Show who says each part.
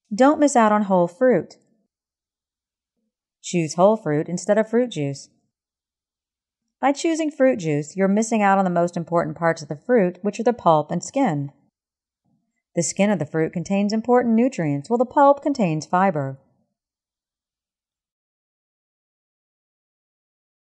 Speaker 1: Don't miss out on whole fruit. Choose whole fruit instead of fruit juice. By choosing fruit juice, you're missing out on the most important parts of the fruit, which are the pulp and skin. The skin of the fruit contains important nutrients, while the pulp contains fiber.